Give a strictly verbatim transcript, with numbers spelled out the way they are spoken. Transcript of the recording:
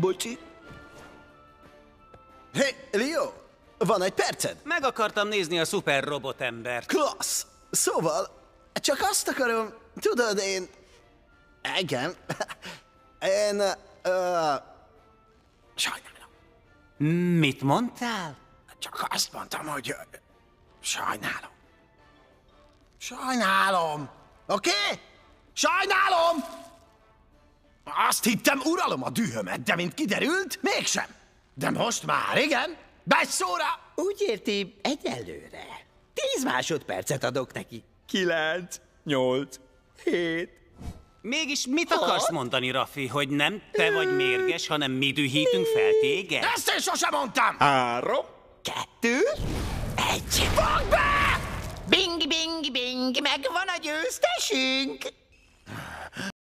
Bocsi? Hé, hey, Leo, van egy perced? Meg akartam nézni a szuper robotembert. Klassz! Szóval, csak azt akarom, tudod, én... Igen. Én... Uh, sajnálom. Mit mondtál? Csak azt mondtam, hogy... uh, Sajnálom. Sajnálom. Oké? Okay? Sajnálom! Azt hittem, uralom a dühömet, de mint kiderült, mégsem. De most már, igen? Beszóra! Úgy érti, egyelőre. Tíz másodpercet adok neki. Kilenc, nyolc, hét. Mégis mit akarsz mondani, Raffi, hogy nem te vagy mérges, hanem mi dühítünk fel téged? Ezt én sosem mondtam! Három, kettő, egy. Fogd be! Bing, bing, bing, megvan a győztesünk!